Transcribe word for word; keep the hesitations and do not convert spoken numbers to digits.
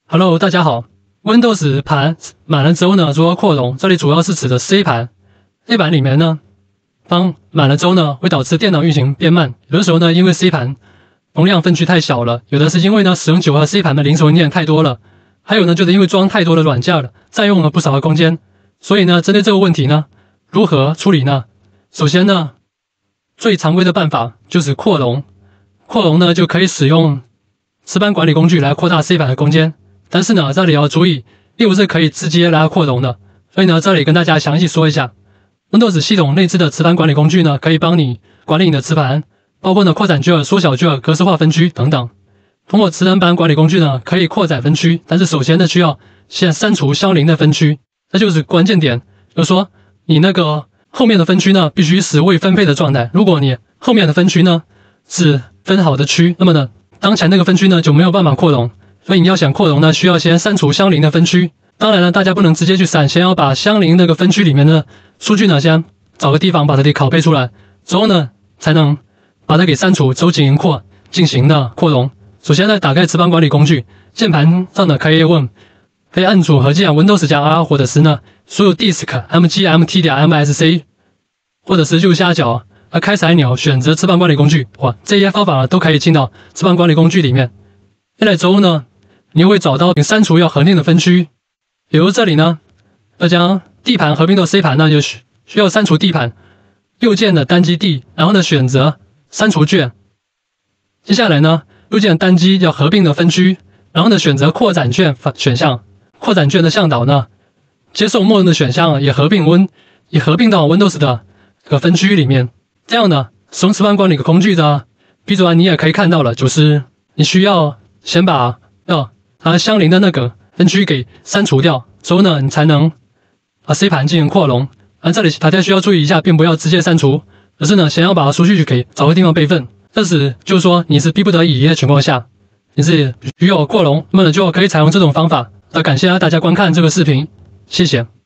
Hello， 大家好。Windows 盘满了之后呢，如何扩容？这里主要是指的 C 盘。A 盘里面呢，当满了之后呢，会导致电脑运行变慢。有的时候呢，因为 C 盘容量分区太小了；有的是因为呢，使用久了 C 盘的零轴文件太多了；还有呢，就是因为装太多的软件了，占用了不少的空间。所以呢，针对这个问题呢，如何处理呢？首先呢，最常规的办法就是扩容。扩容呢，就可以使用磁盘管理工具来扩大 C 盘的空间。但是呢，这里要注意，并不是可以直接来扩容的。所以呢，这里跟大家详细说一下 ，Windows 系统内置的磁盘管理工具呢，可以帮你管理你的磁盘，包括呢扩展卷、缩小卷、格式化分区等等。通过磁盘板管理工具呢，可以扩展分区，但是首先呢，需要先删除相邻的分区，这就是关键点。就是说，你那个后面的分区呢，必须是未分配的状态。如果你后面的分区呢是分好的区，那么呢，当前那个分区呢就没有办法扩容。所以你要想扩容呢，需要先删除相邻的分区。当然了，大家不能直接去删，先要把相邻那个分区里面的数据呢，先找个地方把它给拷贝出来，之后呢，才能把它给删除，之后进行扩进行的扩容。首先呢，打开磁盘管理工具，键盘上的开业问，可以按组合键 Windows 加 R， 或者是呢，所有 Disk M G M T 点 M S C， 或者是右下角啊开采钮选择磁盘管理工具。哇，这些方法呢都可以进到磁盘管理工具里面。进来之后呢，你会找到删除要合并的分区，比如这里呢，要将 D 盘合并到 C 盘呢，就需需要删除 D 盘，右键的单击 D， 然后呢选择删除卷。接下来呢，右键单击要合并的分区，然后呢选择扩展卷选项，扩展卷的向导呢，接受默认的选项也合并 Win， 也合并到 Windows 的这个分区里面。这样呢，使用磁盘管理工具的笔主啊，你也可以看到了，就是你需要先把要它相邻的那个分区给删除掉，之后呢，你才能把 C 盘进行扩容。而这里大家需要注意一下，并不要直接删除，而是呢，先要把数据给找个地方备份。这是就是说你是逼不得已的情况下，你是需要扩容，那么呢就可以采用这种方法。那感谢大家观看这个视频，谢谢。